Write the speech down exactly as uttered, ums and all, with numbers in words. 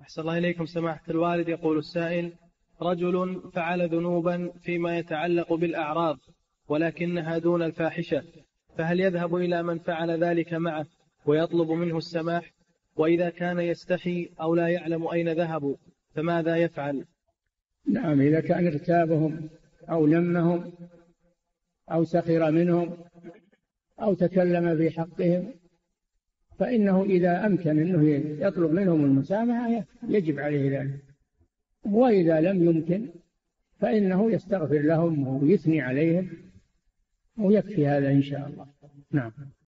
أحسن الله إليكم سماحة الوالد. يقول السائل: رجل فعل ذنوبا فيما يتعلق بالأعراض ولكنها دون الفاحشة، فهل يذهب إلى من فعل ذلك معه ويطلب منه السماح؟ وإذا كان يستحي أو لا يعلم أين ذهبوا فماذا يفعل؟ نعم، إذا كان ارتابهم أو لمهم أو سخر منهم أو تكلم في حقهم فإنه إذا أمكن أنه يطلب منهم المسامحة يجب عليه ذلك، وإذا لم يمكن فإنه يستغفر لهم ويثني عليهم ويكفي هذا إن شاء الله. نعم.